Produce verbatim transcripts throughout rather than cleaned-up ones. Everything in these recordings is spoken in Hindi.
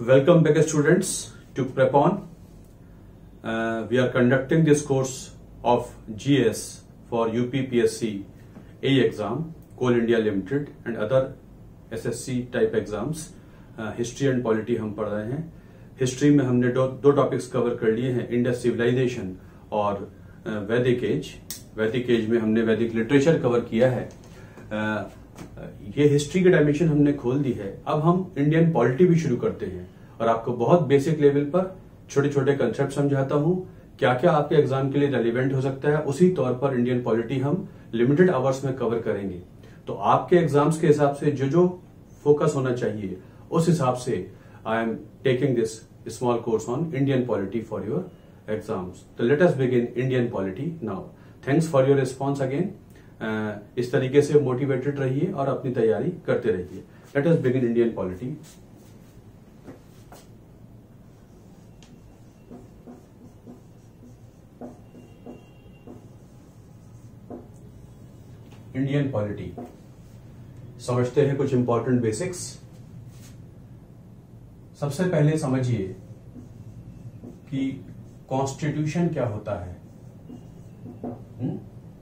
Welcome back students to Prepon. Uh, we are conducting this course of G S for U P P S C A exam, Coal India Limited and other S S C type exams. Uh, history and polity हम पढ़ रहे हैं. हिस्ट्री में हमने दो दो टॉपिक्स कवर कर लिए हैं, इंडस सिविलाइजेशन और वैदिक एज. वैदिक एज में हमने वैदिक लिटरेचर कवर किया है. uh, ये हिस्ट्री की डायमेंशन हमने खोल दी है. अब हम इंडियन पॉलिटी भी शुरू करते हैं और आपको बहुत बेसिक लेवल पर छोटे छोटे कंसेप्ट समझाता हूं. क्या क्या आपके एग्जाम के लिए रेलिवेंट हो सकता है, उसी तौर पर इंडियन पॉलिटी हम लिमिटेड आवर्स में कवर करेंगे. तो आपके एग्जाम्स के हिसाब से जो जो फोकस होना चाहिए उस हिसाब से I am taking this small course on Indian polity for your exams. तो let us begin Indian polity now. Thanks for your response again. Uh, इस तरीके से मोटिवेटेड रहिए और अपनी तैयारी करते रहिए. Let us begin Indian polity. Indian polity समझते हैं कुछ इंपॉर्टेंट बेसिक्स. सबसे पहले समझिए कि कॉन्स्टिट्यूशन क्या होता है. हुँ?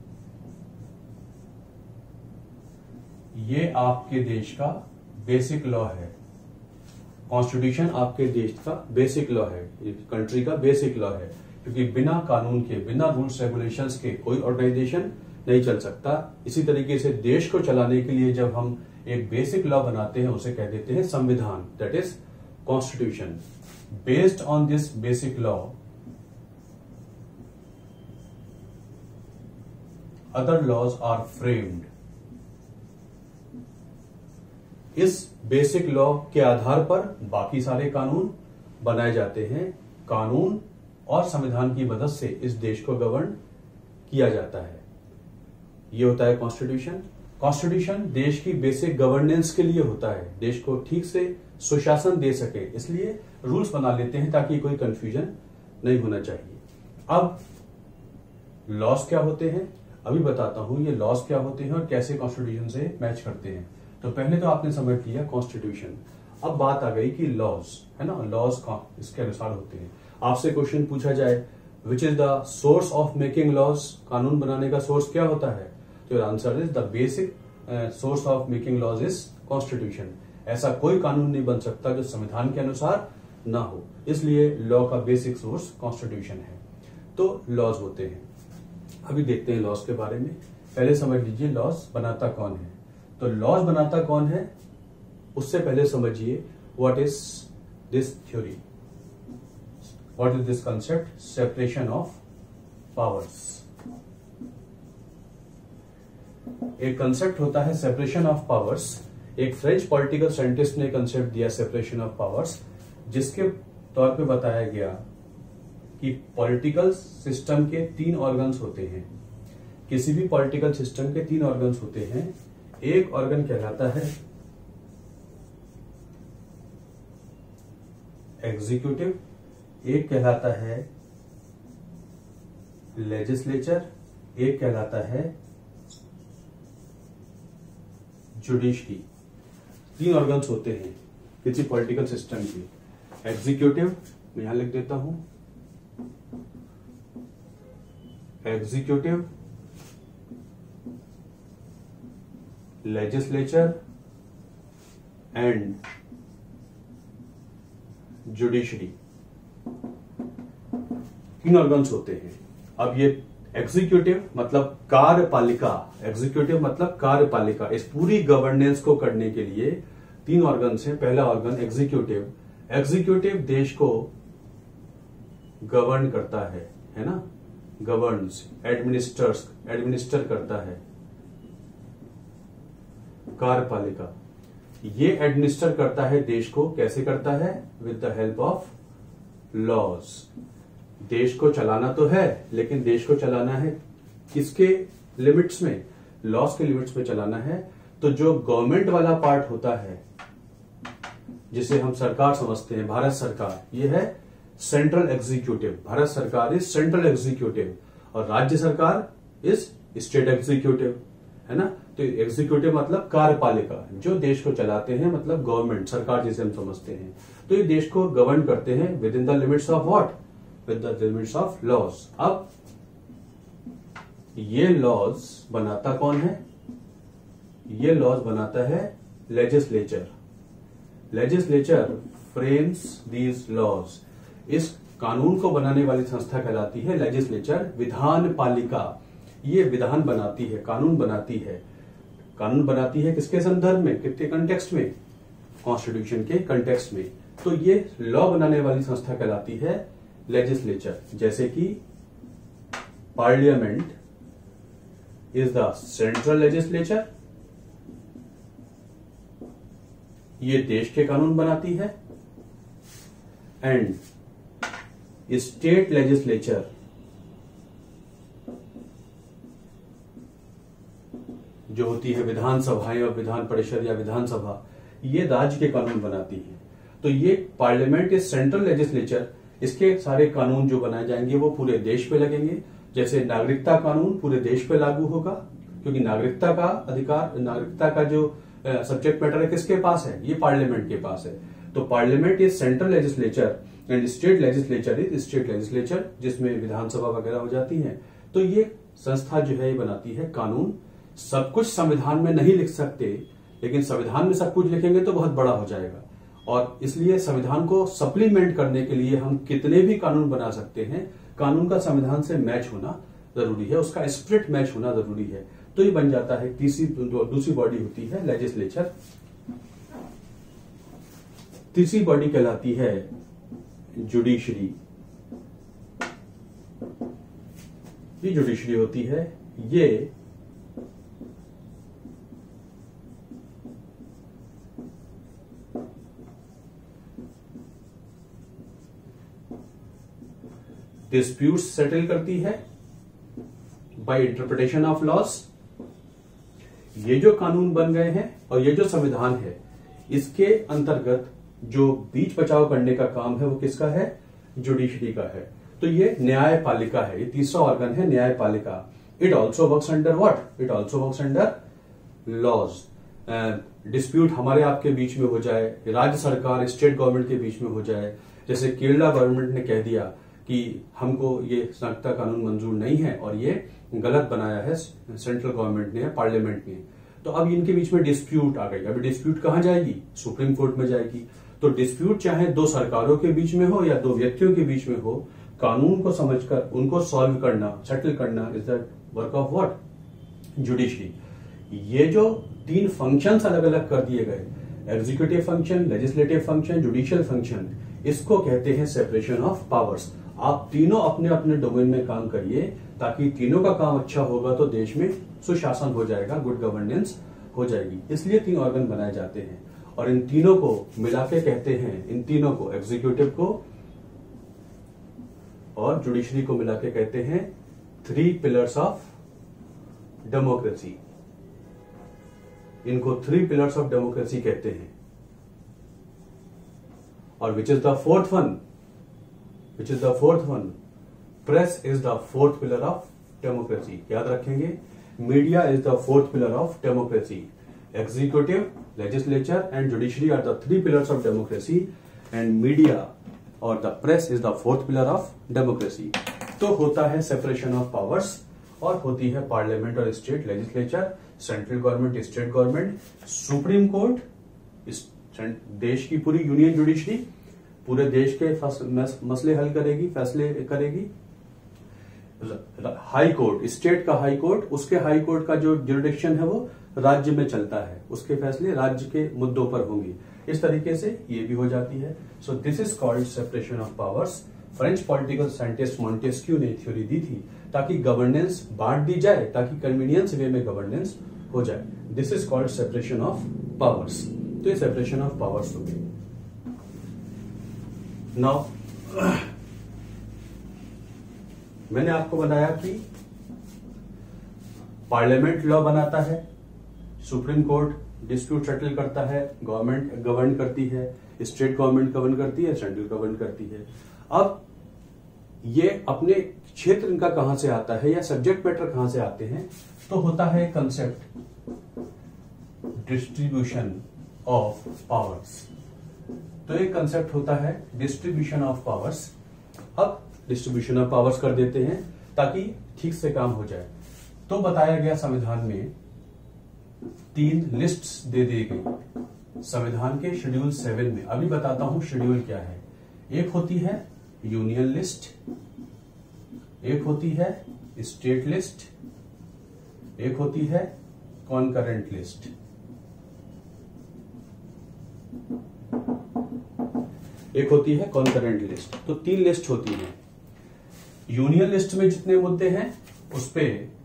ये आपके देश का बेसिक लॉ है. कॉन्स्टिट्यूशन आपके देश का बेसिक लॉ है, कंट्री का बेसिक लॉ है, क्योंकि बिना कानून के, बिना रूल्स रेगुलेशंस के कोई ऑर्गेनाइजेशन नहीं चल सकता. इसी तरीके से देश को चलाने के लिए जब हम एक बेसिक लॉ बनाते हैं उसे कह देते हैं संविधान, that is constitution. Based on this basic law other laws are framed. इस बेसिक लॉ के आधार पर बाकी सारे कानून बनाए जाते हैं. कानून और संविधान की मदद से इस देश को गवर्न किया जाता है. ये होता है कॉन्स्टिट्यूशन. कॉन्स्टिट्यूशन देश की बेसिक गवर्नेंस के लिए होता है, देश को ठीक से सुशासन दे सके, इसलिए रूल्स बना लेते हैं ताकि कोई कंफ्यूजन नहीं होना चाहिए. अब लॉस क्या होते हैं अभी बताता हूं. ये लॉस क्या होते हैं और कैसे कॉन्स्टिट्यूशन से मैच करते हैं. तो पहले तो आपने समझ लिया कॉन्स्टिट्यूशन. अब बात आ गई कि लॉज, है ना. लॉज इसके अनुसार होते हैं. आपसे क्वेश्चन पूछा जाए which is the source of making laws, कानून बनाने का सोर्स क्या होता है, तो answer is the basic source of making laws is constitution. ऐसा कोई कानून नहीं बन सकता जो संविधान के अनुसार ना हो, इसलिए लॉ का बेसिक सोर्स कॉन्स्टिट्यूशन है. तो लॉज होते हैं. अभी देखते हैं लॉज के बारे में. पहले समझ लीजिए लॉज बनाता कौन है. तो लॉज बनाता कौन है उससे पहले समझिए what is this theory, what is this concept, separation of powers. एक कंसेप्ट होता है सेपरेशन ऑफ पावर्स. एक फ्रेंच पॉलिटिकल साइंटिस्ट ने कंसेप्ट दिया सेपरेशन ऑफ पावर्स, जिसके तौर पे बताया गया कि पॉलिटिकल सिस्टम के तीन ऑर्गन्स होते हैं. किसी भी पॉलिटिकल सिस्टम के तीन ऑर्गन्स होते हैं. एक ऑर्गन कहलाता है एग्जीक्यूटिव, एक कहलाता है लेजिस्लेचर, एक कहलाता है जुडिशरी. तीन ऑर्गन्स होते हैं किसी पॉलिटिकल सिस्टम के. एग्जीक्यूटिव मैं यहां लिख देता हूं, एग्जीक्यूटिव, लेजिस्लेचर एंड जुडिशरी. तीन ऑर्गन्स होते हैं. अब ये एग्जीक्यूटिव मतलब कार्यपालिका, एग्जीक्यूटिव मतलब कार्यपालिका. इस पूरी गवर्नेंस को करने के लिए तीन ऑर्गन्स हैं. पहला ऑर्गन एग्जीक्यूटिव. एग्जीक्यूटिव देश को गवर्न करता है, है ना. गवर्न्स, एडमिनिस्टर्स, एडमिनिस्टर करता है. कार्यपालिका ये एडमिनिस्टर करता है देश को. कैसे करता है? With the help of laws. देश को चलाना तो है, लेकिन देश को चलाना है किसके लिमिट्स में? लॉज के लिमिट्स में चलाना है. तो जो गवर्नमेंट वाला पार्ट होता है जिसे हम सरकार समझते हैं, भारत सरकार, ये है सेंट्रल एग्जीक्यूटिव. भारत सरकार इज सेंट्रल एग्जीक्यूटिव और राज्य सरकार इज स्टेट एग्जीक्यूटिव. है ना। तो एग्जीक्यूटिव मतलब कार्यपालिका, जो देश को चलाते हैं, मतलब गवर्नमेंट, सरकार जिसे हम समझते हैं। तो ये देश को गवर्न करते हैं within the limits of what, with the limits of laws. अब ये लॉज बनाता कौन है, ये लॉज बनाता है legislature. Legislature frames these laws. इस कानून को बनाने वाली संस्था कहलाती है लेजिस्लेचर, विधान पालिका। ये विधान बनाती है, कानून बनाती है। कानून बनाती है किसके संदर्भ में, कितने कंटेक्स्ट में, कॉन्स्टिट्यूशन के कंटेक्स्ट में। तो ये लॉ बनाने वाली संस्था कहलाती है लेजिस्लेचर। जैसे कि parliament is the central legislature, ये देश के कानून बनाती है। एंड स्टेट लेजिस्लेचर जो होती है विधानसभाएं और विधान परिषद या विधानसभा, ये राज्य के कानून बनाती है। तो ये पार्लियामेंट इज सेंट्रल लेजिस्लेचर, इसके सारे कानून जो बनाए जाएंगे वो पूरे देश पे लगेंगे। जैसे नागरिकता कानून पूरे देश पे लागू होगा, क्योंकि नागरिकता का अधिकार, नागरिकता का जो सब्जेक्ट मैटर है किसके पास है, ये पार्लियामेंट के पास है। तो parliament is central legislature and state legislature is state legislature, जिसमें विधानसभा वगैरह हो जाती है। तो ये संस्था जो है ये बनाती है कानून। सब कुछ संविधान में नहीं लिख सकते, लेकिन संविधान में सब कुछ लिखेंगे तो बहुत बड़ा हो जाएगा, और इसलिए संविधान को सप्लीमेंट करने के लिए हम कितने भी कानून बना सकते हैं। कानून का संविधान से मैच होना जरूरी है, उसका स्पिरिट मैच होना जरूरी है। तो ये बन जाता है तीसरी दूसरी बॉडी होती है लेजिस्लेचर। तीसरी बॉडी कहलाती है जुडिशरी। ये जुडिशरी होती है, ये डिस्प्यूट्स सेटल करती है बाय इंटरप्रिटेशन ऑफ लॉज। ये जो कानून बन गए हैं और ये जो संविधान है, इसके अंतर्गत जो बीच बचाव करने का काम है वो किसका है, जुडिशरी का है। तो ये न्यायपालिका है, ये तीसरा ऑर्गन है न्यायपालिका। It also works under what, it also works under laws. Dispute हमारे आपके बीच में हो जाए, राज्य सरकार स्टेट गवर्नमेंट के बीच में हो जाए। जैसे केरला गवर्नमेंट ने कह दिया कि हमको ये नागरिकता कानून मंजूर नहीं है और ये गलत बनाया है सेंट्रल गवर्नमेंट ने, पार्लियामेंट ने, तो अब इनके बीच में डिस्प्यूट आ गई। अभी डिस्प्यूट कहां जाएगी, सुप्रीम कोर्ट में जाएगी। तो डिस्प्यूट चाहे दो सरकारों के बीच में हो या दो व्यक्तियों के बीच में हो, कानून को समझकर उनको सॉल्व करना, सेटल करना is the work of what, judiciary. ये जो तीन फंक्शंस अलग अलग कर दिए गए, executive function, legislative function, judicial function, इसको कहते हैं सेपरेशन ऑफ पावर्स। आप तीनों अपने अपने डोमेन में काम करिए, ताकि तीनों का काम अच्छा होगा तो देश में सुशासन हो जाएगा, गुड गवर्नेंस हो जाएगी। इसलिए तीन ऑर्गन बनाए जाते हैं और इन तीनों को मिला के कहते हैं, इन तीनों को, एग्जीक्यूटिव को और जुडिशरी को मिला के कहते हैं थ्री पिलर्स ऑफ डेमोक्रेसी। इनको थ्री पिलर्स ऑफ डेमोक्रेसी कहते हैं। और which is the fourth one, which is the fourth one, press is the fourth pillar of democracy. याद रखेंगे, media is the fourth pillar of democracy. Executive, legislature and judiciary are the three pillars of democracy and media और the press is the fourth pillar of democracy. तो होता है सेपरेशन ऑफ पावर्स और होती है पार्लियामेंट और state legislature, central government, state government, supreme court, देश की पूरी यूनियन जुडिशरी पूरे देश के मसले हल करेगी, फैसले करेगी। हाई कोर्ट, स्टेट का हाई कोर्ट, उसके हाई कोर्ट का जो जुरिडिक्शन है वो राज्य में चलता है, उसके फैसले राज्य के मुद्दों पर होंगे। इस तरीके से ये भी हो जाती है। So this is called separation of powers. French political scientist Montesquieu ने थ्योरी दी थी ताकि गवर्नेंस बांट दी जाए, ताकि कन्वीनियंस वे में गवर्नेंस हो जाए। This is called separation of powers. तो ये सेपरेशन ऑफ पावर्स हो गई। नाउ मैंने आपको बताया कि पार्लियामेंट लॉ बनाता है, सुप्रीम कोर्ट डिस्प्यूट सेटल करता है, गवर्नमेंट गवर्न करती है, स्टेट गवर्नमेंट गवर्न करती है, सेंट्रल गवर्न करती है। अब ये अपने क्षेत्र इनका कहां से आता है या सब्जेक्ट मैटर कहां से आते हैं, तो होता है कंसेप्ट डिस्ट्रीब्यूशन ऑफ पावर्स। तो एक कंसेप्ट होता है डिस्ट्रीब्यूशन ऑफ पावर्स। अब डिस्ट्रीब्यूशन ऑफ पावर्स कर देते हैं ताकि ठीक से काम हो जाए। तो बताया गया संविधान में तीन लिस्ट्स दे दी गई संविधान के शेड्यूल सेवन में। अभी बताता हूं शेड्यूल क्या है। एक होती है यूनियन लिस्ट, एक होती है स्टेट लिस्ट, एक होती है कॉन्करेंट लिस्ट। एक होती है कॉन्करेंट लिस्ट। तो तीन लिस्ट होती है। यूनियन लिस्ट में जितने मुद्दे हैं उस पे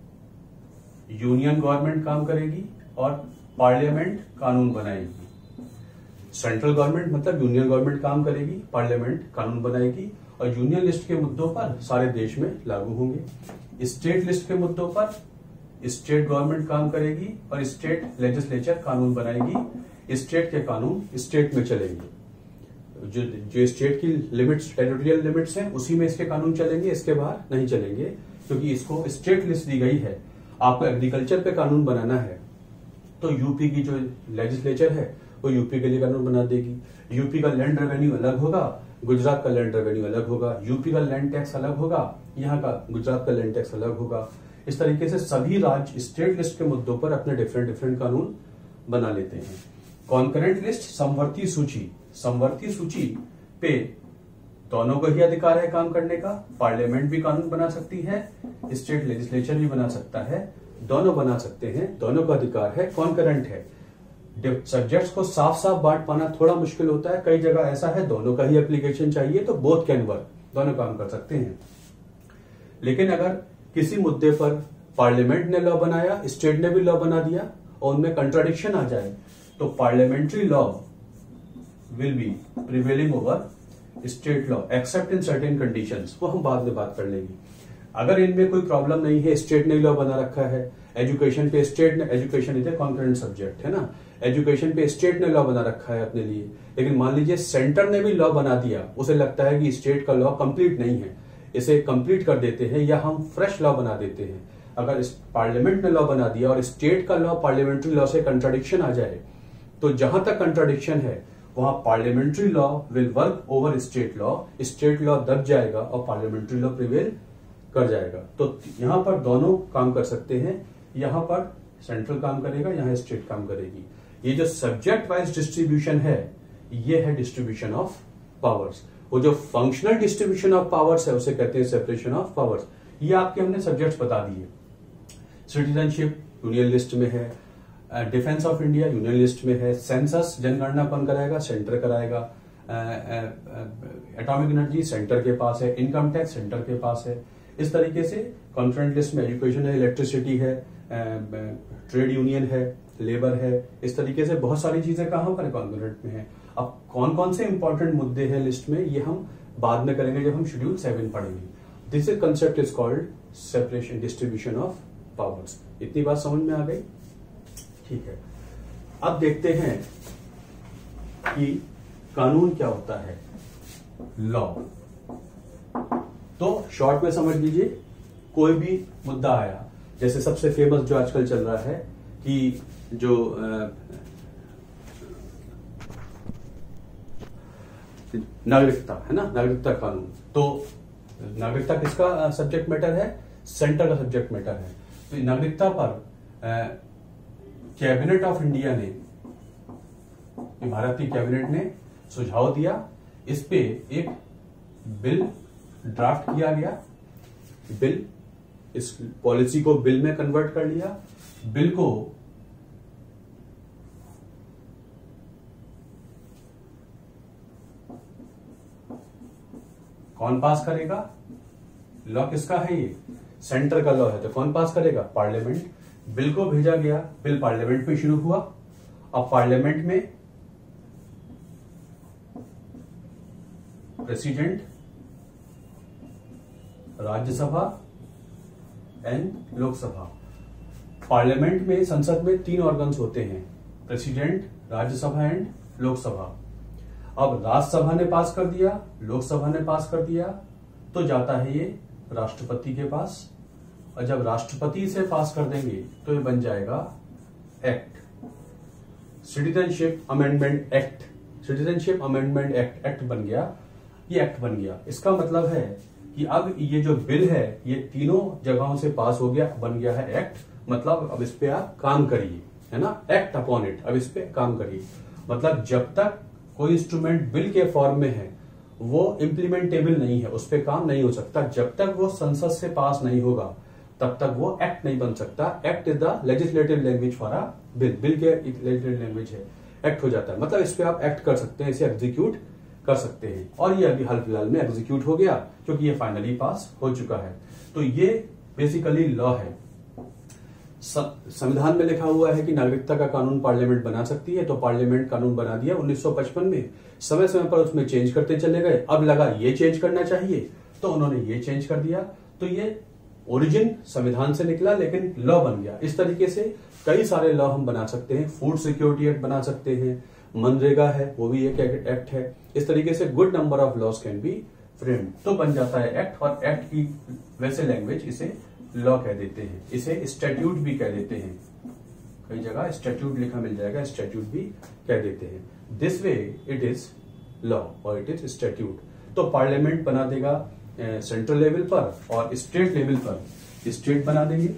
यूनियन गवर्नमेंट काम करेगी और पार्लियामेंट कानून बनाएगी। सेंट्रल गवर्नमेंट मतलब यूनियन गवर्नमेंट काम करेगी, पार्लियामेंट कानून बनाएगी और यूनियन लिस्ट के मुद्दों पर सारे देश में लागू होंगे। स्टेट लिस्ट के मुद्दों पर स्टेट गवर्नमेंट काम करेगी और स्टेट लेजिस्लेचर कानून बनाएगी। स्टेट के कानून स्टेट में चलेंगे। जो जो स्टेट की लिमिट्स, टेरिटोरियल लिमिट्स हैं, उसी में इसके कानून चलेंगे, इसके बाहर नहीं चलेंगे, क्योंकि इसको स्टेट लिस्ट दी गई है। आपको एग्रीकल्चर पे कानून बनाना है तो यूपी की जो लेजिस्लेचर है वो यूपी के लिए कानून बना देगी। यूपी का लैंड रेवेन्यू अलग होगा, गुजरात का लैंड रेवेन्यू अलग होगा। यूपी का लैंड टैक्स अलग होगा, यहाँ का गुजरात का लैंड टैक्स अलग होगा। इस तरीके से सभी राज्य स्टेट लिस्ट के मुद्दों पर अपने डिफरेंट डिफरेंट कानून बना लेते हैं। कॉन्करेंट लिस्ट समवर्ती सूची, समवर्ती सूची पे दोनों को ही अधिकार है काम करने का। पार्लियामेंट भी कानून बना सकती है, स्टेट लेजिस्लेचर भी बना सकता है, दोनों बना सकते हैं, दोनों का अधिकार है। कॉन्करेंट है, सब्जेक्ट्स को साफ साफ बांट पाना थोड़ा मुश्किल होता है। कई जगह ऐसा है दोनों का ही एप्लीकेशन चाहिए तो बोथ कैन वर्क, दोनों काम कर सकते हैं। लेकिन अगर किसी मुद्दे पर पार्लियामेंट ने लॉ बनाया, स्टेट ने भी लॉ बना दिया और उनमें कंट्राडिक्शन आ जाए तो parliamentary law will be prevailing over state law except in certain conditions. वो हम बाद में बात कर लेंगे। अगर इनमें कोई प्रॉब्लम नहीं है, स्टेट ने लॉ बना रखा है, एजुकेशन पे स्टेट ने, एजुकेशन इधर कॉन्करेंट सब्जेक्ट है ना, एजुकेशन पे स्टेट ने लॉ बना रखा है अपने लिए, लेकिन मान लीजिए सेंटर ने भी लॉ बना दिया, उसे लगता है कि स्टेट का लॉ कंप्लीट नहीं है, इसे कंप्लीट कर देते हैं या हम फ्रेश लॉ बना देते हैं। अगर पार्लियामेंट ने लॉ बना दिया और स्टेट का लॉ पार्लियामेंट्री लॉ से कंट्राडिक्शन आ जाए तो जहां तक कंट्राडिक्शन है वहां parliamentary law will work over state law, state law दब जाएगा और पार्लियामेंट्री लॉ प्रिवेल कर जाएगा। तो यहां पर दोनों काम कर सकते हैं, यहां पर सेंट्रल काम करेगा, यहां स्टेट काम करेगी। ये जो सब्जेक्ट वाइज डिस्ट्रीब्यूशन है ये है डिस्ट्रीब्यूशन ऑफ पावर्स। वो जो फंक्शनल डिस्ट्रीब्यूशन ऑफ पावर्स है उसे कहते हैं सेपरेशन ऑफ पावर्स। ये आपके हमने सब्जेक्ट्स बता दिए। सिटीजनशिप यूनियन लिस्ट में है, defence of India union list में है, सेंसस जनगणना कौन कराएगा, सेंटर कराएगा, एटॉमिक एनर्जी सेंटर के पास है, इनकम टैक्स सेंटर के पास है। इस तरीके से कॉन्करेंट लिस्ट में एजुकेशन है, इलेक्ट्रिसिटी है, ट्रेड यूनियन है, लेबर है। इस तरीके से बहुत सारी चीजें कहां पर कॉन्करेंट में है। अब कौन कौन से इंपॉर्टेंट मुद्दे हैं लिस्ट में ये हम बाद में करेंगे जब हम शेड्यूल सेवन पढ़ेंगे। This is concept is called separation distribution of powers. इतनी बात समझ में आ गई? ठीक है। अब देखते हैं कि कानून क्या होता है, लॉ। तो शॉर्ट में समझ लीजिए, कोई भी मुद्दा आया, जैसे सबसे फेमस जो आजकल चल रहा है कि जो नागरिकता है ना, नागरिकता कानून। तो नागरिकता किसका सब्जेक्ट मैटर है, सेंटर का सब्जेक्ट मैटर है। तो नागरिकता पर कैबिनेट ऑफ इंडिया ने, भारतीय कैबिनेट ने सुझाव दिया, इस पे एक बिल ड्राफ्ट किया गया। बिल, इस पॉलिसी को बिल में कन्वर्ट कर लिया। बिल को कौन पास करेगा, लॉ किसका है, ये सेंटर का लॉ है, तो कौन पास करेगा, पार्लियामेंट। बिल को भेजा गया, बिल पार्लियामेंट में शुरू हुआ। अब पार्लियामेंट में president, Rajya Sabha and Lok Sabha. Parliament में, संसद में तीन ऑर्गन्स होते हैं, प्रेसिडेंट, राज्यसभा एंड लोकसभा। अब राज्यसभा ने पास कर दिया, लोकसभा ने पास कर दिया, तो जाता है ये राष्ट्रपति के पास, और जब राष्ट्रपति से पास कर देंगे तो ये बन जाएगा act, citizenship amendment act. Citizenship amendment act act बन गया, ये एक्ट बन गया। इसका मतलब है कि अब ये जो बिल है ये तीनों जगहों से पास हो गया, बन गया है एक्ट। मतलब अब इस पे आप काम करिए, है ना, एक्ट अपॉन इट, अब इस पे काम करिए। मतलब जब तक कोई इंस्ट्रूमेंट बिल के फॉर्म में है वो इम्प्लीमेंटेबल नहीं है, उस पे काम नहीं हो सकता। जब तक वो संसद से पास नहीं होगा तब तक वो एक्ट नहीं बन सकता। Act is the legislative language for a bill, bill के लेजिस्लेटिव लैंग्वेज है, एक्ट हो जाता है। मतलब इस पे आप एक्ट कर सकते हैं, इसे एग्जीक्यूट कर सकते हैं। और ये अभी हाल फिलहाल में एग्जीक्यूट हो गया क्योंकि ये फाइनली पास हो चुका है। तो ये बेसिकली लॉ है। संविधान में लिखा हुआ है कि नागरिकता का कानून पार्लियामेंट बना सकती है, तो पार्लियामेंट कानून बना दिया उन्नीस सौ पचपन में। समय समय पर उसमें चेंज करते चले गए, अब लगा ये चेंज करना चाहिए तो उन्होंने ये चेंज कर दिया। तो ये ओरिजिन संविधान से निकला लेकिन लॉ बन गया। इस तरीके से कई सारे लॉ हम बना सकते हैं। फूड सिक्योरिटी एक्ट बना सकते हैं, मनरेगा है वो भी एक एक्ट है। इस तरीके से good number of laws can be framed, तो बन जाता है एक्ट। और एक्ट की वैसे लैंग्वेज इसे लॉ कह देते हैं, इसे स्टैट्यूट भी कह देते हैं। कई जगह स्टैट्यूट लिखा मिल जाएगा, स्टैट्यूट भी कह देते हैं। This way it is law और इट इज स्टैट्यूट। तो पार्लियामेंट बना देगा सेंट्रल लेवल पर और स्टेट लेवल पर स्टेट बना देंगे।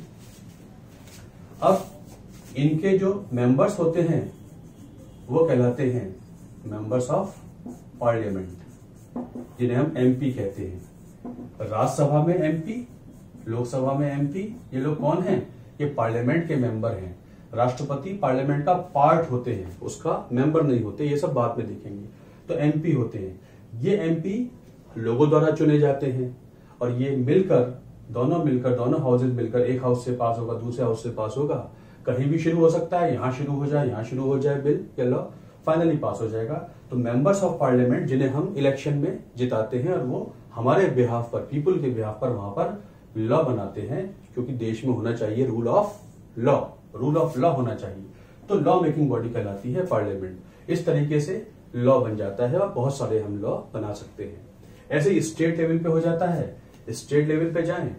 अब इनके जो मेंबर्स होते हैं वो कहलाते हैं मेंबर्स ऑफ पार्लियामेंट, जिन्हें हम एमपी कहते हैं। राज्यसभा में एमपी, लोकसभा में एमपी, ये लोग कौन हैं? ये पार्लियामेंट के मेंबर हैं। राष्ट्रपति पार्लियामेंट का पार्ट होते हैं, उसका मेंबर नहीं होते, ये सब बाद में देखेंगे। तो एमपी होते हैं। ये एमपी लोगों द्वारा चुने जाते हैं और ये मिलकर, दोनों मिलकर, दोनों हाउसेज मिलकर, एक हाउस से पास होगा, दूसरे हाउस से पास होगा, कहीं भी शुरू हो सकता है, यहां शुरू हो जाए, यहां शुरू हो जाए बिल या लॉ, फाइनली पास हो जाएगा। तो मेंबर्स ऑफ पार्लियामेंट जिन्हें हम इलेक्शन में जिताते हैं और वो हमारे बिहाफ पर, पीपुल के बिहाफ पर वहां पर लॉ बनाते हैं, क्योंकि देश में होना चाहिए rule of law, rule of law होना चाहिए। तो लॉ मेकिंग बॉडी कहलाती है पार्लियामेंट। इस तरीके से लॉ बन जाता है और बहुत सारे हम लॉ बना सकते हैं। ऐसे ही स्टेट लेवल पे हो जाता है। स्टेट लेवल पे जाएं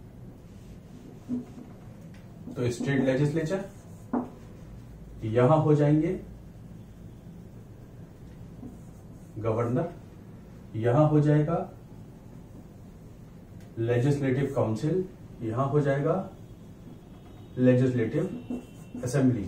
तो स्टेट लेजिस्लेचर, यहां हो जाएंगे गवर्नर, यहां हो जाएगा लेजिस्लेटिव काउंसिल, यहां हो जाएगा लेजिस्लेटिव असेंबली।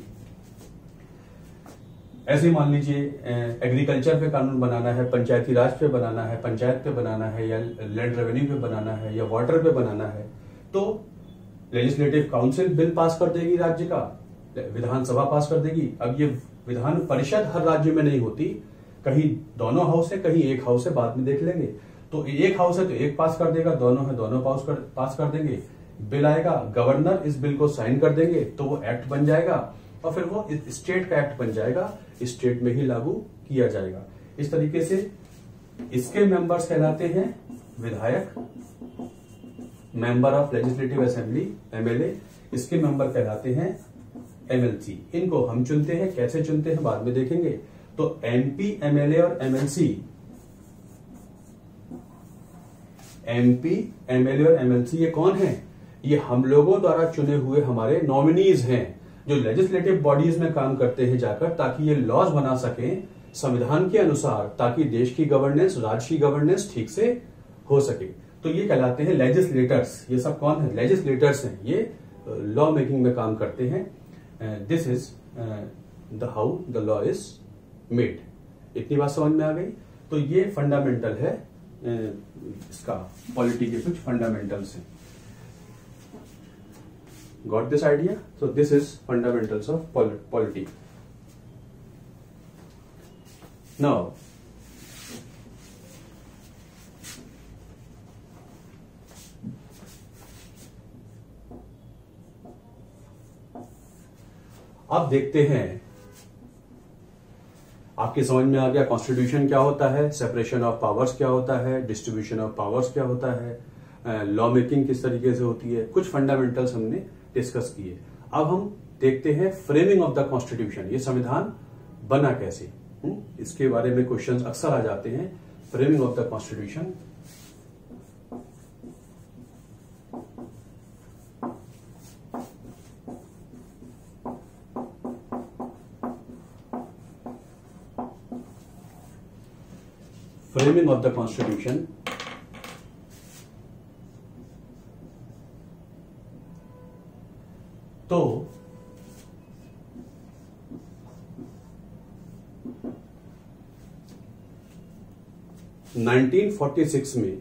ऐसे मान लीजिए एग्रीकल्चर पे कानून बनाना है, पंचायती राज पे बनाना है, पंचायत पे बनाना है, या लैंड रेवेन्यू पे बनाना है, या वाटर पे बनाना है, तो लेजिस्लेटिव काउंसिल बिल पास कर देगी, राज्य का विधानसभा पास कर देगी। अब ये विधान परिषद हर राज्य में नहीं होती, कहीं दोनों हाउस है, कहीं एक हाउस है, बाद में देख लेंगे। तो एक हाउस है तो एक पास कर देगा, दोनों है दोनों पास कर पास कर देंगे। बिल आएगा, गवर्नर इस बिल को साइन कर देंगे तो वो एक्ट बन जाएगा और फिर वो स्टेट का एक्ट बन जाएगा, स्टेट में ही लागू किया जाएगा। इस तरीके से इसके मेंबर्स कहलाते हैं विधायक, member of legislative assembly MLA. इसके मेंबर कहलाते हैं एमएलसी। इनको हम चुनते हैं, कैसे चुनते हैं बाद में देखेंगे। तो एमपी, एमएलए और एमएलसी, एमपी, एमएलए और एमएलसी ये कौन है? ये हम लोगों द्वारा चुने हुए हमारे नॉमिनीज हैं, जो लेजिस्लेटिव बॉडीज में काम करते हैं जाकर, ताकि ये लॉज बना सकें संविधान के अनुसार, ताकि देश की गवर्नेंस, राज्य की गवर्नेंस ठीक से हो सके। तो ये कहलाते हैं लेजिस्लेटर्स। ये सब कौन है? लेजिस्लेटर्स हैं। ये लॉ मेकिंग में काम करते हैं। This is the how the law is made. इतनी बात समझ में आ गई? तो ये फंडामेंटल है uh, इसका, पॉलिटी के कुछ फंडामेंटल्स हैं। Got this idea? So this is fundamentals of polity. Now, अब देखते हैं, आपके समझ में आ गया कॉन्स्टिट्यूशन क्या होता है, सेपरेशन ऑफ पावर्स क्या होता है, डिस्ट्रीब्यूशन ऑफ पावर्स क्या होता है, लॉ मेकिंग किस तरीके से होती है, कुछ फंडामेंटल्स हमने डिस्कस किए। अब हम देखते हैं फ्रेमिंग ऑफ द कॉन्स्टिट्यूशन, ये संविधान बना कैसे, हुँ? इसके बारे में क्वेश्चंस अक्सर आ जाते हैं। Framing of the constitution, framing of the constitution, तो नाइनटीन फोर्टी सिक्स में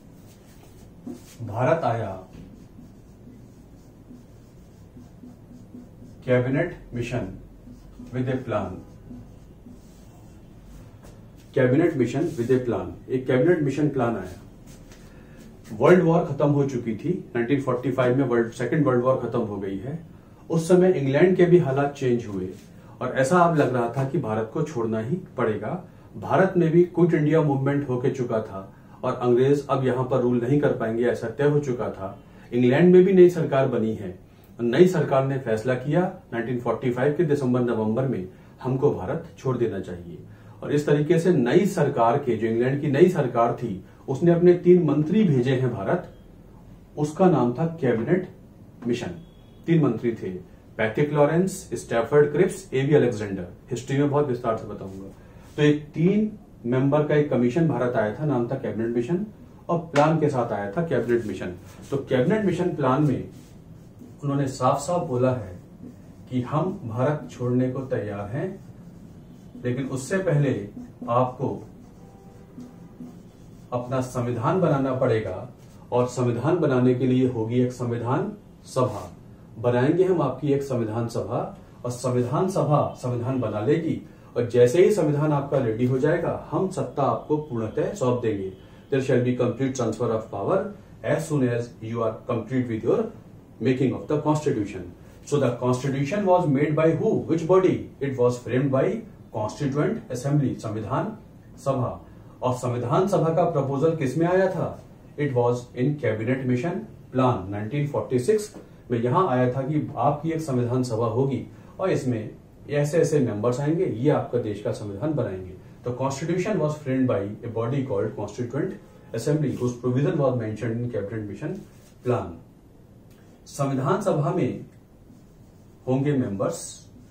भारत आया cabinet mission with a plan. Cabinet mission with a plan, एक कैबिनेट मिशन प्लान आया। वर्ल्ड वॉर खत्म हो चुकी थी, नाइनटीन फोर्टी फाइव में वर्ल्ड सेकेंड वर्ल्ड वॉर खत्म हो गई है। उस समय इंग्लैंड के भी हालात चेंज हुए और ऐसा अब लग रहा था कि भारत को छोड़ना ही पड़ेगा। भारत में भी क्विट इंडिया मूवमेंट होके चुका था और अंग्रेज अब यहां पर रूल नहीं कर पाएंगे, ऐसा तय हो चुका था। इंग्लैंड में भी नई सरकार बनी है। नई सरकार ने फैसला किया नाइनटीन फोर्टी फाइव के दिसंबर नवंबर में हमको भारत छोड़ देना चाहिए। और इस तरीके से नई सरकार के, जो इंग्लैंड की नई सरकार थी, उसने अपने तीन मंत्री भेजे हैं भारत। उसका नाम था कैबिनेट मिशन। तीन मंत्री थे, Patrick Lawrence, Stafford Cripps, A V Alexander. History में बहुत विस्तार से बताऊंगा। तो एक तीन मेंबर का एक कमीशन भारत आया था, नाम था कैबिनेट मिशन, और प्लान के साथ आया था कैबिनेट मिशन। तो कैबिनेट मिशन प्लान में उन्होंने साफ साफ बोला है कि हम भारत छोड़ने को तैयार हैं, लेकिन उससे पहले आपको अपना संविधान बनाना पड़ेगा और संविधान बनाने के लिए होगी एक संविधान सभा। बनाएंगे हम आपकी एक संविधान सभा और संविधान सभा संविधान बना लेगी और जैसे ही संविधान आपका रेडी हो जाएगा हम सत्ता आपको पूर्णतः सौंप देंगे। There shall be complete transfer of power as soon as you are complete with your making of the constitution. So the constitution was made by who, which body? It was framed by constituent assembly, संविधान सभा। और संविधान सभा का प्रपोजल किसमें आया था? It was in cabinet mission plan nineteen forty six में। यहां आया था कि आपकी एक संविधान सभा होगी और इसमें ऐसे ऐसे मेंबर्स आएंगे, ये आपका देश का संविधान बनाएंगे। तो constitution was framed by a body called constituent assembly, whose provision was mentioned in cabinet mission plan. संविधान सभा में होंगे members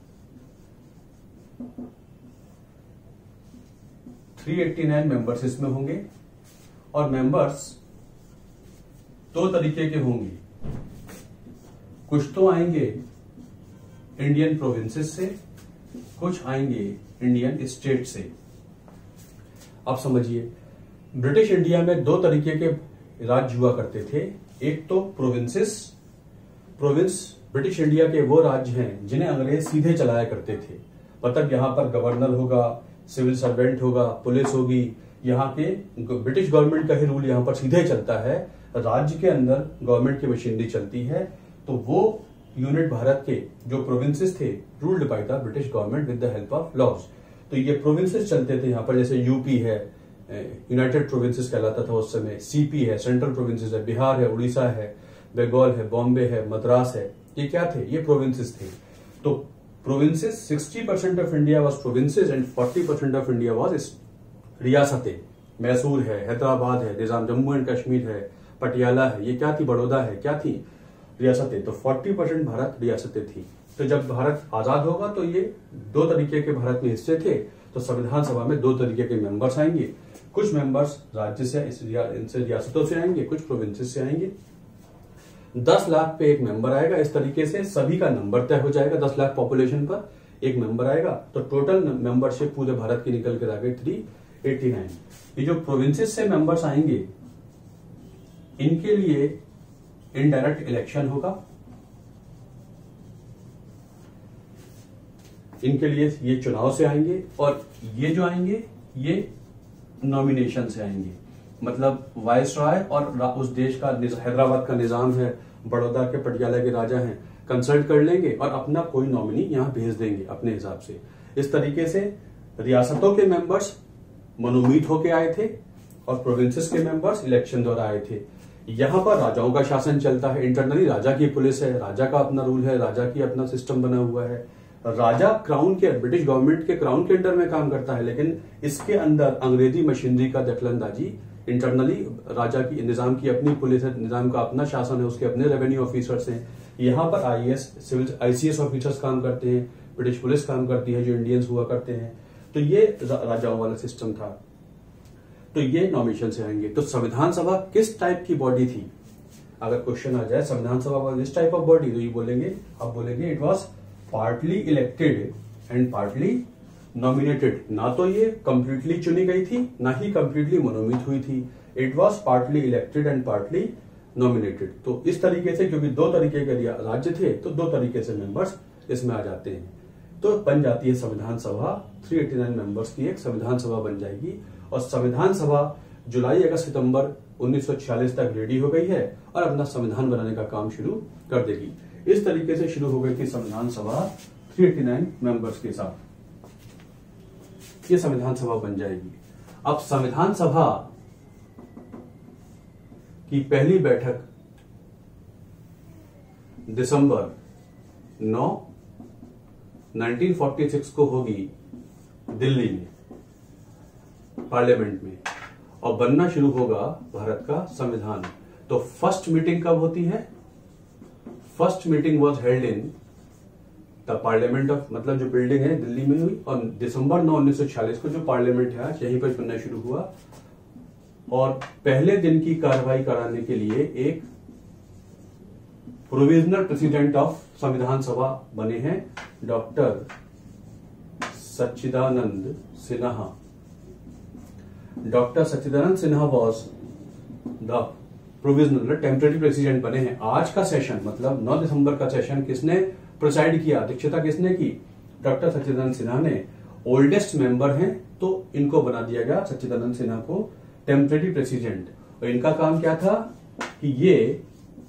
three eighty nine members इसमें होंगे और मेंबर्स दो तरीके के होंगे। कुछ तो आएंगे इंडियन प्रोविंसेस से, कुछ आएंगे इंडियन स्टेट से। अब समझिए, ब्रिटिश इंडिया में दो तरीके के राज्य हुआ करते थे। एक तो प्रोविंसेस। प्रोविंस ब्रिटिश इंडिया के वो राज्य हैं जिन्हें अंग्रेज सीधे चलाया करते थे। मतलब यहां पर गवर्नर होगा, सिविल सर्वेंट होगा, पुलिस होगी, यहाँ के ब्रिटिश गवर्नमेंट का ही रूल यहाँ पर सीधे चलता है। राज्य के अंदर गवर्नमेंट की मशीनरी चलती है। तो वो यूनिट भारत के जो प्रोविंसेस थे ruled by the British government with the help of laws. तो ये प्रोविंसेस चलते थे यहाँ पर, जैसे यूपी है, यूनाइटेड प्रोविंसेस कहलाता था उस समय, सीपी है, सेंट्रल प्रोविंसेस है, बिहार है, उड़ीसा है, बंगाल है, बॉम्बे है, मद्रास है। ये क्या थे? ये प्रोविंसेस थे। तो provinces sixty percent of India was provinces and forty percent of India was रियासतें। मैसूर है, हैदराबाद है, निजाम जम्मू एंड कश्मीर है, पटियाला है, ये क्या थी? बड़ौदा है, क्या थी? रियासतें। तो चालीस परसेंट भारत रियासतें थी। तो जब भारत आजाद होगा तो ये दो तरीके के भारत में हिस्से थे। तो संविधान सभा में दो तरीके के मेंबर्स आएंगे। कुछ मेंबर्स राज्य से, इनसे रियासतों से आएंगे, कुछ प्रोविंसेस से आएंगे। दस लाख पे एक मेंबर आएगा। इस तरीके से सभी का नंबर तय हो जाएगा। दस लाख पॉपुलेशन पर एक मेंबर आएगा। तो टोटल मेंबरशिप पूरे भारत की निकल कर आ गई थ्री एटी नाइन। ये जो प्रोविंसेस से मेंबर्स आएंगे इनके लिए इनडायरेक्ट इलेक्शन होगा। इनके लिए ये चुनाव से आएंगे और ये जो आएंगे ये नॉमिनेशन से आएंगे। मतलब वायसराय और उस देश का, हैदराबाद का निजाम है, बड़ौदा के, पटियाला के राजा हैं, कंसल्ट कर लेंगे और अपना कोई नॉमिनी यहां भेज देंगे अपने हिसाब से। इस तरीके से रियासतों के मेंबर्स मनोमीत होके आए थे और प्रोविंसेस के मेंबर्स इलेक्शन द्वारा आए थे। यहां पर राजाओं का शासन चलता है। इंटरनली राजा की पुलिस है, राजा का अपना रूल है, राजा की अपना सिस्टम बना हुआ है। राजा क्राउन के, ब्रिटिश गवर्नमेंट के क्राउन के अंडर में काम करता है, लेकिन इसके अंदर अंग्रेजी मशीनरी का दखलंदाजी इंटरनली राजा की, निजाम की अपनी पुलिस है, निजाम का अपना शासन है, उसके अपने रेवेन्यू ऑफिसर्स हैं। यहाँ पर आईएएस, सिविल, आईसीएस ऑफिसर्स काम करते हैं, ब्रिटिश पुलिस काम करती है जो इंडियंस हुआ करते हैं। तो ये राजाओं वाला सिस्टम था। तो तो ये नॉमिनेशन से आएंगे। तो संविधान सभा किस टाइप की बॉडी थी? अगर क्वेश्चन आ जाए संविधान सभा was this type of body, तो ये बोलेंगे, अब बोलेंगे it was partly elected and partly nominated. ना तो ये कंप्लीटली चुनी गई थी, ना ही कंप्लीटली मनोनीत हुई थी। It was partly elected and partly nominated. तो इस तरीके से, क्योंकि दो तरीके के राज्य थे, तो दो तरीके से मेंबर्स इसमें आ जाते हैं। तो बन जाती है संविधान सभा, तीन सौ नवासी मेंबर्स की एक संविधान सभा बन जाएगी। और संविधान सभा जुलाई अगस्त सितंबर उन्नीस सौ छियालीस तक रेडी हो गई है और अपना संविधान बनाने का काम शुरू कर देगी। इस तरीके से शुरू हो गई थी संविधान सभा तीन सौ नवासी मेंबर्स के साथ, ये संविधान सभा बन जाएगी। अब संविधान सभा की पहली बैठक दिसंबर नौ उन्नीस सौ छियालीस को होगी दिल्ली में, पार्लियामेंट में, और बनना शुरू होगा भारत का संविधान। तो फर्स्ट मीटिंग कब होती है? First meeting was held in the parliament of, मतलब जो बिल्डिंग है दिल्ली में हुई, और दिसंबर नौ उन्नीस सौ छियालीस को जो पार्लियामेंट है यहीं पर बनना शुरू हुआ। और पहले दिन की कार्रवाई कराने के लिए एक प्रोविजनल प्रेसिडेंट ऑफ संविधान सभा बने हैं doctor Sachchidanand Sinha. Doctor Sachchidanand Sinha was the provisional temporary president बने हैं। आज का सेशन, मतलब नौ दिसंबर का सेशन किसने प्रिसाइड किया, अध्यक्षता किसने की? डॉक्टर सच्चिदानंद सिन्हा ने। ओल्डेस्ट मेंबर हैं, तो इनको बना दिया गया, सच्चिदानंद सिन्हा को, टेम्परेरी प्रेसिडेंट। और इनका काम क्या था कि ये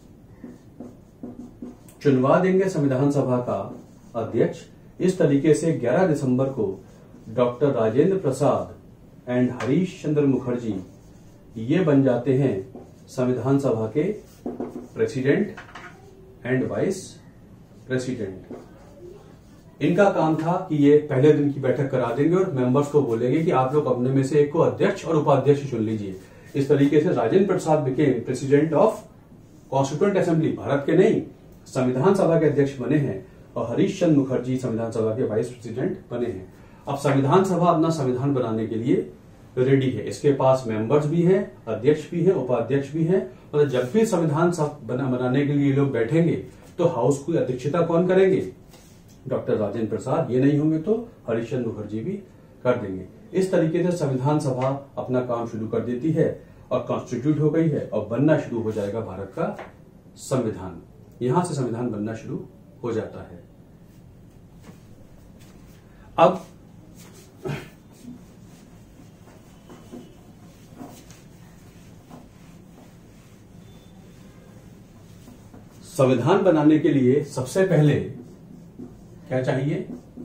चुनवा देंगे संविधान सभा का अध्यक्ष। इस तरीके से ग्यारह दिसंबर को डॉक्टर राजेंद्र प्रसाद एंड हरीश चंद्र मुखर्जी ये बन जाते हैं संविधान सभा के प्रेसिडेंट एंड वाइस प्रेसिडेंट। इनका काम था कि ये पहले दिन की बैठक करा देंगे और मेंबर्स को बोलेंगे कि आप लोग अपने में से एक को अध्यक्ष और उपाध्यक्ष चुन लीजिए। इस तरीके से Rajendra Prasad became president of constituent assembly, Bharat के नहीं, संविधान सभा के अध्यक्ष बने हैं, और हरीश चंद्र मुखर्जी संविधान सभा के वाइस प्रेसिडेंट बने हैं। अब संविधान सभा अपना संविधान बनाने के लिए रेडी है। इसके पास मेंबर्स भी हैं, अध्यक्ष भी हैं, उपाध्यक्ष भी हैं। और जब भी संविधान बना, बनाने के लिए लोग बैठेंगे तो हाउस की अध्यक्षता कौन करेंगे? डॉक्टर राजेंद्र प्रसाद। ये नहीं होंगे तो हरीश चंद्र मुखर्जी भी कर देंगे। इस तरीके से संविधान सभा अपना काम शुरू कर देती है और कॉन्स्टिट्यूट हो गई है और बनना शुरू हो जाएगा भारत का संविधान। यहां से संविधान बनना शुरू हो जाता है। अब संविधान बनाने के लिए सबसे पहले क्या चाहिए?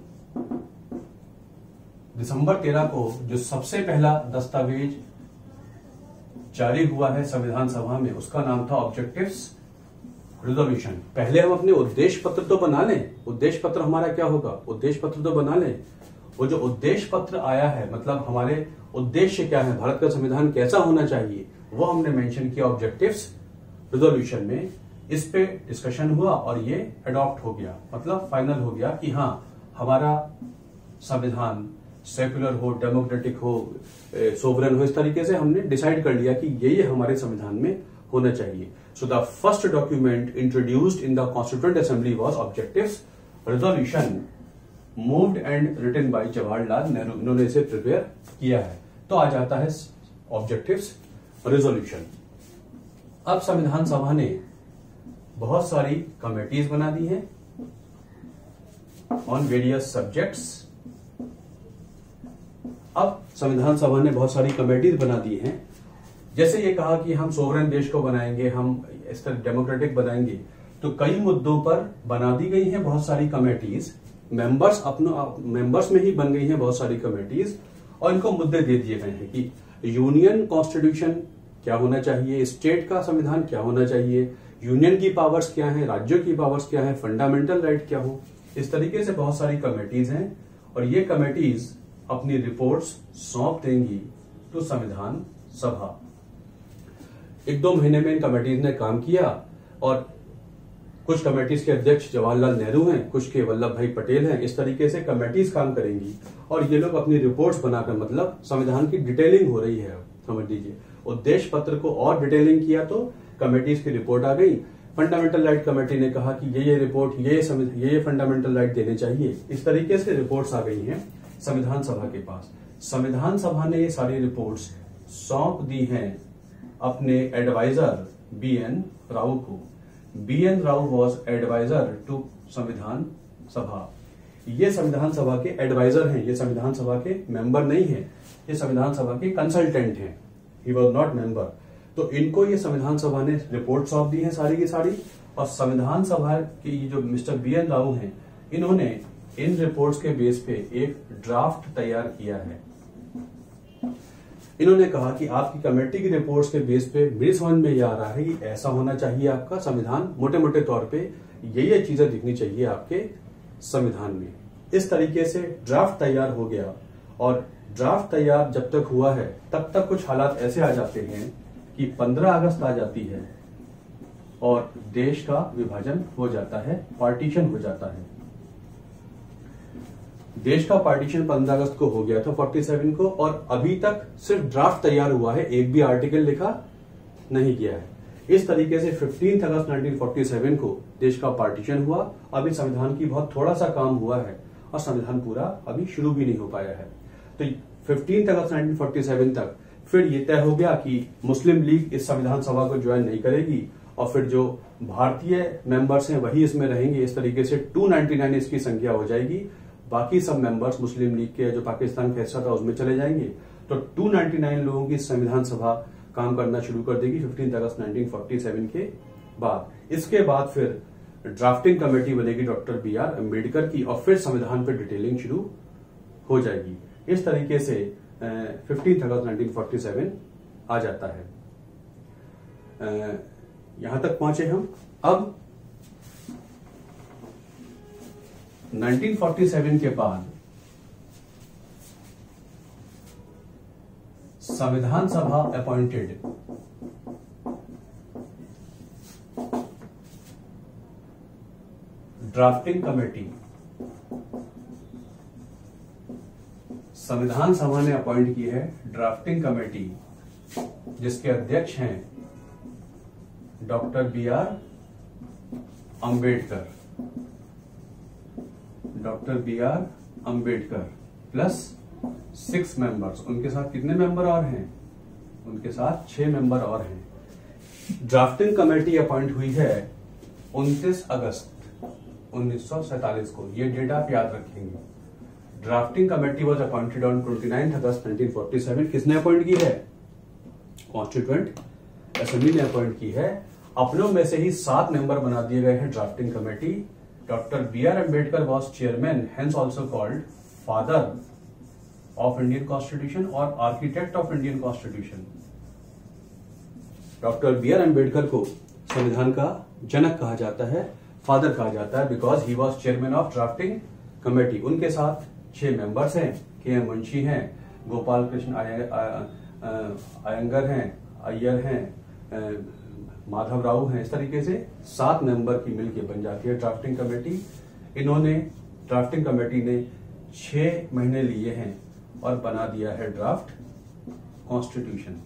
दिसंबर तेरह को जो सबसे पहला दस्तावेज जारी हुआ है संविधान सभा में, उसका नाम था ऑब्जेक्टिव्स रिजोल्यूशन। पहले हम अपने उद्देश्य पत्र तो बना लें। उद्देश्य पत्र हमारा क्या होगा? उद्देश्य पत्र तो बना लें। वो जो उद्देश्य पत्र आया है, मतलब हमारे उद्देश्य क्या है, भारत का संविधान कैसा होना चाहिए, वो हमने मेंशन किया ऑब्जेक्टिव्स रिजोल्यूशन में। इस पे डिस्कशन हुआ और ये अडॉप्ट हो गया, मतलब फाइनल हो गया कि हाँ, हमारा संविधान सेक्युलर हो, डेमोक्रेटिक हो, सोवरेन हो। इस तरीके से हमने डिसाइड कर लिया कि ये ये हमारे संविधान में होना चाहिए। So the first document introduced in the constituent assembly was objectives resolution, moved and written by Jawaharlal Nehru. इन्होंने इसे प्रिपेयर किया है। तो आ जाता है ऑब्जेक्टिव्स रिजोल्यूशन। अब संविधान सभा ने बहुत सारी कमेटीज बना दी हैं ऑन वेरियस सब्जेक्ट्स। अब संविधान सभा ने बहुत सारी कमेटीज बना दी हैं। जैसे ये कहा कि हम सोवरेन देश को बनाएंगे, हम इस तरह डेमोक्रेटिक बनाएंगे, तो कई मुद्दों पर बना दी गई हैं बहुत सारी कमेटीज। मेंबर्स अपना मेंबर्स में ही बन गई हैं बहुत सारी कमेटीज, और इनको मुद्दे दे दिए गए हैं कि यूनियन कॉन्स्टिट्यूशन क्या होना चाहिए, स्टेट का संविधान क्या होना चाहिए, यूनियन की पावर्स क्या हैं, राज्यों की पावर्स क्या हैं, फंडामेंटल राइट क्या हो। इस तरीके से बहुत सारी कमेटीज हैं और ये कमेटीज अपनी रिपोर्ट्स सौंप देंगी टू संविधान सभा। एक दो महीने में इन कमेटीज ने काम किया और कुछ कमेटीज के अध्यक्ष जवाहरलाल नेहरू हैं, कुछ के वल्लभ भाई पटेल हैं। इस तरीके से कमेटीज काम करेंगी और ये लोग अपनी रिपोर्ट्स बनाकर, मतलब संविधान की डिटेलिंग हो रही है समझ लीजिए। उद्देश्य पत्र को और डिटेलिंग किया तो कमेटीज की रिपोर्ट आ गई। फंडामेंटल राइट कमेटी ने कहा कि ये ये रिपोर्ट ये ये ये फंडामेंटल राइट देने चाहिए। इस तरीके से रिपोर्ट्स आ गई हैं संविधान सभा के पास। संविधान सभा ने ये सारी रिपोर्ट्स सौंप दी हैं अपने एडवाइजर बी एन राव को। B N Rao was adviser to संविधान सभा। ये संविधान सभा के एडवाइजर हैं, ये संविधान सभा के मेंबर नहीं हैं, ये संविधान सभा के कंसल्टेंट हैं। He was not member. तो इनको ये संविधान सभा ने रिपोर्ट सौंप दी है सारी की सारी। और संविधान सभा की जो मिस्टर बी एन राव हैं, इन्होंने इन रिपोर्ट्स के बेस पे एक ड्राफ्ट तैयार किया है। इन्होंने कहा कि आपकी कमेटी की रिपोर्ट्स के बेस पे मेरी समझ में यह आ रहा है कि ऐसा होना चाहिए आपका संविधान, मोटे मोटे तौर पे ये ये चीजें दिखनी चाहिए आपके संविधान में। इस तरीके से ड्राफ्ट तैयार हो गया। और ड्राफ्ट तैयार जब तक हुआ है तब तक कुछ हालात ऐसे आ जाते हैं कि पंद्रह अगस्त आ जाती है और देश का विभाजन हो जाता है, पार्टीशन हो जाता है। देश का पार्टीशन पंद्रह अगस्त को हो गया था सैंतालीस को, और अभी तक सिर्फ ड्राफ्ट तैयार हुआ है, एक भी आर्टिकल लिखा नहीं गया है। इस तरीके से पंद्रह अगस्त उन्नीस सौ सैंतालीस को देश का पार्टीशन हुआ। अभी संविधान की बहुत थोड़ा सा काम हुआ है और संविधान पूरा अभी शुरू भी नहीं हो पाया है। तो पंद्रह अगस्त उन्नीस सौ सैंतालीस तक फिर ये तय हो गया कि मुस्लिम लीग इस संविधान सभा को ज्वाइन नहीं करेगी और फिर जो भारतीय मेंबर्स हैं वही इसमें रहेंगे। इस तरीके से दो सौ निन्यानवे इसकी संख्या हो जाएगी। बाकी सब मेंबर्स मुस्लिम लीग के जो पाकिस्तान का हिस्सा था उसमें चले जाएंगे। तो दो सौ निन्यानवे लोगों की संविधान सभा काम करना शुरू कर देगी पंद्रह अगस्त उन्नीस सौ सैंतालीस के बाद। इसके बाद फिर ड्राफ्टिंग कमेटी बनेगी डॉक्टर बी आर अम्बेडकर की, और फिर संविधान पर डिटेलिंग शुरू हो जाएगी। इस तरीके से पंद्रह अगस्त उन्नीस सौ सैंतालीस आ जाता है। यहां तक पहुंचे हम। अब उन्नीस सौ सैंतालीस के बाद संविधान सभा अपॉइंटेड ड्राफ्टिंग कमेटी। संविधान सभा ने अपॉइंट की है ड्राफ्टिंग कमेटी, जिसके अध्यक्ष हैं doctor B R Ambedkar. Doctor B R Ambedkar plus six members. उनके साथ कितने मेंबर और हैं? उनके साथ छह मेंबर और हैं। ड्राफ्टिंग कमेटी अपॉइंट हुई है उनतीस अगस्त उन्नीस सौ सैंतालीस को। ये डेट आप याद रखेंगे। Drafting committee was appointed on उनतीस अगस्त उन्नीस सौ सैंतालीस। किसने अपॉइंट की है? कॉन्स्टिट्यूएंट असेंबली ने अपॉइंट की है। अपनों में से ही सात मेंबर बना दिए गए हैं drafting committee. Doctor B R Ambedkar was chairman, hence also called father of Indian constitution और architect of Indian constitution. Doctor B R Ambedkar को संविधान का जनक कहा जाता है, फादर कहा जाता है, because he was chairman of drafting committee. उनके साथ छह मेंबर्स हैं। के एम मुंशी हैं, गोपाल कृष्ण अयंगर हैं, अय्यर हैं, माधव राव हैं। इस तरीके से सात मेंबर की मिलकर बन जाती है ड्राफ्टिंग कमेटी। इन्होंने ड्राफ्टिंग कमेटी ने छह महीने लिए हैं और बना दिया है draft constitution.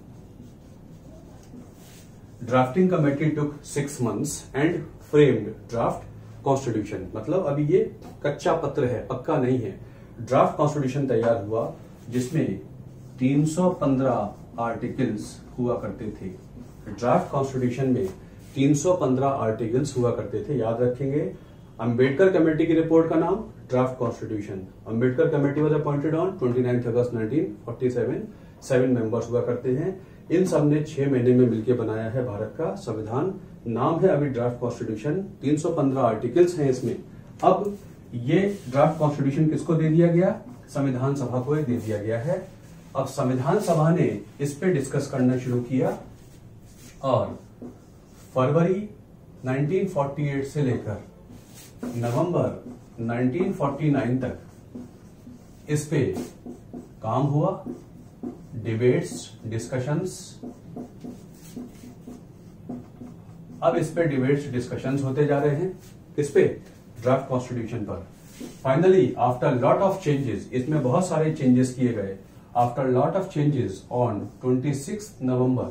Drafting committee took six months and framed draft constitution. मतलब अभी ये कच्चा पत्र है, पक्का नहीं है। ड्राफ्ट कॉन्स्टिट्यूशन तैयार हुआ जिसमें तीन सौ पंद्रह आर्टिकल्स हुआ करते थे। ड्राफ्ट कॉन्स्टिट्यूशन में तीन सौ पंद्रह आर्टिकल्स हुआ करते थे, याद रखेंगे। अंबेडकर कमेटी की रिपोर्ट का नाम draft constitution. Ambedkar committee was appointed on उनतीस अगस्त उन्नीस सौ सैंतालीस। सेवन मेंबर्स हुआ करते हैं। इन सब ने छह महीने में मिलकर बनाया है भारत का संविधान। नाम है अभी ड्राफ्ट कॉन्स्टिट्यूशन। तीन सौ पंद्रह आर्टिकल्स हैं इसमें। अब ये ड्राफ्ट कॉन्स्टिट्यूशन किसको दे दिया गया? संविधान सभा को दे दिया गया है। अब संविधान सभा ने इस पे डिस्कस करना शुरू किया और फरवरी उन्नीस सौ अड़तालीस से लेकर नवंबर उन्नीस सौ उनचास तक इस पे काम हुआ। Debates, discussions. अब इस पे डिबेट्स, डिस्कशंस होते जा रहे हैं। किस पे? ड्राफ्ट कॉन्स्टिट्यूशन पर। Finally after lot of changes, इसमें बहुत सारे चेंजेस किए गए। after a lot of changes on twenty-sixth November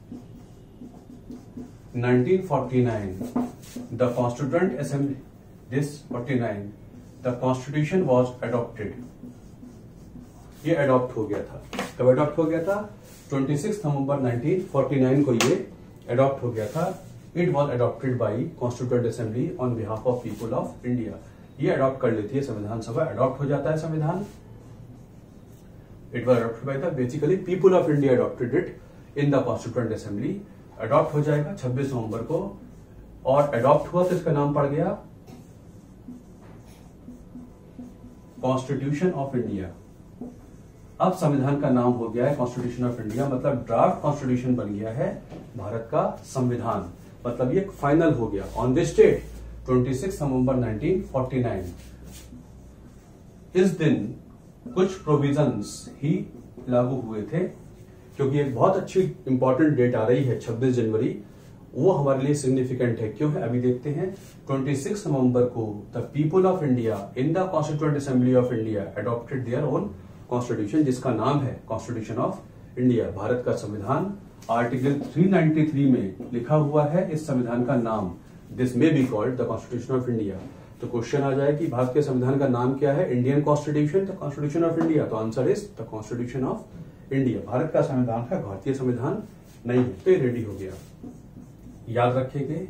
nineteen forty-nine, the Constituent Assembly, this forty-nine, the Constitution was adopted. ये अडॉप्ट हो गया था. कब अडॉप्ट हो गया था? छब्बीस नवंबर नाइनटीन फोर्टी नाइन को ये अडॉप्ट हो गया था. It was adopted by constituent assembly on behalf of people of India. ये अडॉप्ट कर लेती है संविधान सभा, अडॉप्ट हो जाता है संविधान. It was adopted by the basically people of India adopted it in the constituent assembly. Adopt हो जाएगा छब्बीस नवंबर को, और अडॉप्ट हुआ तो इसका नाम पड़ गया कॉन्स्टिट्यूशन ऑफ इंडिया. अब संविधान का नाम हो गया है कॉन्स्टिट्यूशन ऑफ इंडिया, मतलब ड्राफ्ट कॉन्स्टिट्यूशन बन गया है भारत का संविधान. मतलब ये फाइनल हो गया ऑन दिस डेट छब्बीस नवंबर नाइनटीन फोर्टी नाइन. इस दिन कुछ प्रोविजंस ही लागू हुए थे, क्योंकि एक बहुत अच्छी इंपॉर्टेंट डेट आ रही है छब्बीस जनवरी. वो हमारे लिए सिग्निफिकेंट है. क्यों है अभी देखते हैं. छब्बीस नवंबर को the people of India in the constituent assembly of India adopted their own constitution, जिसका नाम है कॉन्स्टिट्यूशन ऑफ इंडिया, भारत का संविधान. आर्टिकल तीन सौ तिरानवे में लिखा हुआ है इस संविधान का नाम, this may be called the constitution of India. तो क्वेश्चन आ जाए कि भारत के संविधान का नाम क्या है? Indian constitution, the constitution of India. तो answer is the constitution of India. Bharat का संविधान है, भारतीय संविधान नहीं है. तो ये रेडी हो गया. याद रखेंगे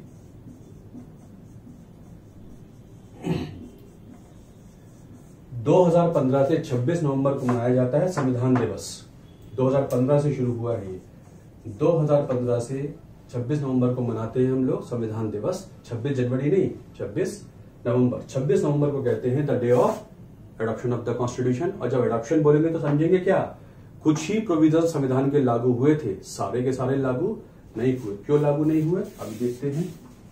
दो हज़ार पंद्रह से छब्बीस नवंबर को मनाया जाता है संविधान दिवस. दो हज़ार पंद्रह से शुरू हुआ है ये. दो हज़ार पंद्रह से छब्बीस नवंबर को मनाते हैं हम लोग संविधान दिवस. छब्बीस जनवरी नहीं, छब्बीस नवंबर. छब्बीस नवंबर को कहते हैं the day of adoption of the constitution. और जब एडॉप्शन बोलेंगे तो समझेंगे क्या, कुछ ही प्रोविजन संविधान के लागू हुए थे, सारे के सारे लागू नहीं हुए. क्यों लागू नहीं हुए अभी देखते हैं.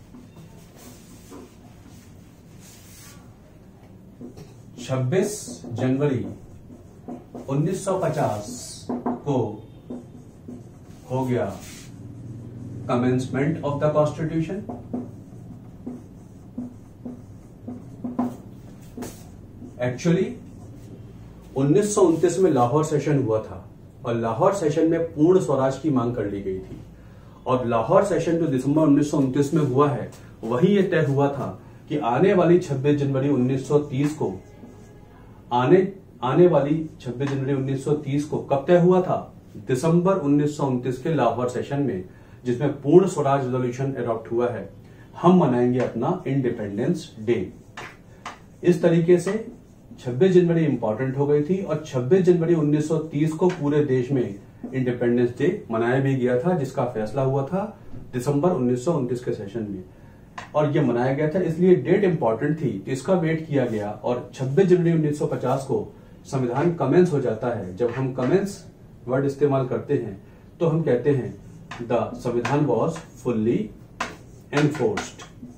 छब्बीस जनवरी उन्नीस सौ पचास को हो गया commencement of the constitution. Actually उन्नीस सौ उनतीस में लाहौर सेशन हुआ था, और लाहौर सेशन में पूर्ण स्वराज की मांग कर ली गई थी. और लाहौर सेशन जो दिसंबर उन्नीस सौ उनतीस में हुआ है, वही ये तय हुआ था कि आने वाली छब्बीस जनवरी उन्नीस सौ तीस को आने आने वाली छब्बीस जनवरी उन्नीस सौ तीस को कब तय हुआ था? दिसंबर उन्नीस सौ उनतीस के लाहौर सेशन में, जिसमें पूर्ण स्वराज रेजोल्यूशन अडॉप्ट हुआ है. हम मनाएंगे अपना इंडिपेंडेंस डे. इस तरीके से छब्बीस जनवरी इंपॉर्टेंट हो गई थी, और छब्बीस जनवरी उन्नीस सौ तीस को पूरे देश में इंडिपेंडेंस डे मनाया भी गया था, जिसका फैसला हुआ था दिसंबर उन्नीस सौ उनतीस के सेशन में. और ये मनाया गया था, इसलिए डेट इंपॉर्टेंट थी, इसका वेट किया गया. और छब्बीस जनवरी उन्नीस सौ पचास को संविधान कमेंस हो जाता है. जब हम कमेंस वर्ड इस्तेमाल करते हैं तो हम कहते हैं द संविधान वॉज फुल्ली एनफोर्स्ड.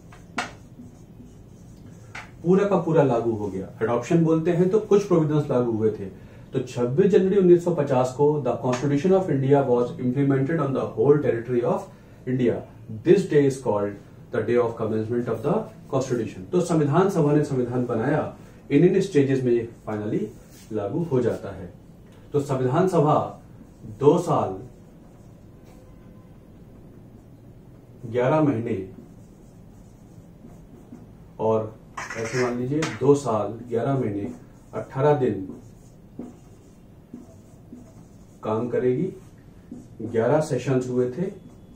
पूरा का पूरा लागू हो गया. एडॉप्शन बोलते हैं तो कुछ प्रोविजंस लागू हुए थे. तो छब्बीस जनवरी उन्नीस सौ पचास को the constitution of India was implemented on the whole territory of India. This day is called the day of commencement of the constitution. तो संविधान सभा ने संविधान बनाया, इन इन स्टेजेस में ये फाइनली लागू हो जाता है. तो संविधान सभा दो साल ग्यारह महीने और ऐसे मान लीजिए दो साल ग्यारह महीने अठारह दिन काम करेगी. ग्यारह सेशंस हुए थे,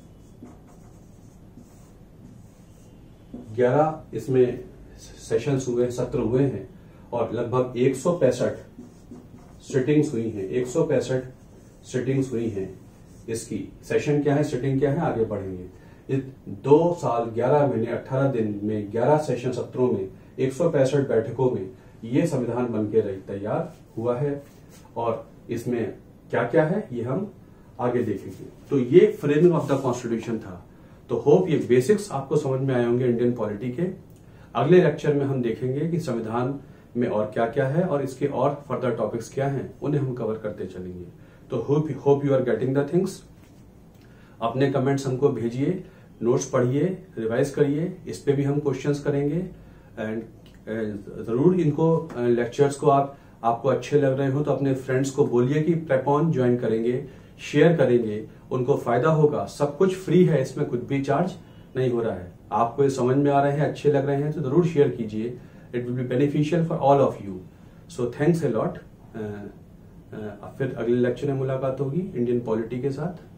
ग्यारह इसमें सेशंस हुए, सत्र हुए हैं, और लगभग एक सौ पैंसठ सिटिंग्स हुई हैं. एक सौ पैंसठ सिटिंग्स हुई हैं. इसकी सेशन क्या है, सिटिंग क्या है, आगे बढ़ेंगे. इस दो साल ग्यारह महीने अठारह दिन में ग्यारह सेशन सत्रों में एक सौ पैंसठ बैठकों में ये संविधान बनके तैयार हुआ है. और इसमें क्या क्या है ये हम आगे देखेंगे. तो ये फ्रेमिंग ऑफ द कॉन्स्टिट्यूशन था. तो होप ये बेसिक्स आपको समझ में आए होंगे इंडियन पॉलिटी के. अगले लेक्चर में हम देखेंगे कि संविधान में और क्या क्या है और इसके और फर्दर टॉपिक्स क्या हैं, उन्हें हम कवर करते चलेंगे. तो hope hope you are getting the things. अपने कमेंट्स हमको भेजिए, नोट्स पढ़िए, रिवाइज करिए. इस पे भी हम क्वेश्चंस करेंगे. एंड जरूर इनको लेक्चर्स को आप आपको अच्छे लग रहे हो तो अपने फ्रेंड्स को बोलिए कि प्रेपॉन ज्वाइन करेंगे, शेयर करेंगे, उनको फायदा होगा। सब कुछ फ्री है, इसमें कुछ भी चार्ज नहीं हो रहा है। आपको ये समझ में आ रहे हैं, अच्छे लग रहे हैं तो जरूर शेयर कीजिए। It will be beneficial for all of you. So thanks a lot. फिर अगले लेक्चर में मुलाकात होगी इंडियन पॉलिटी के साथ।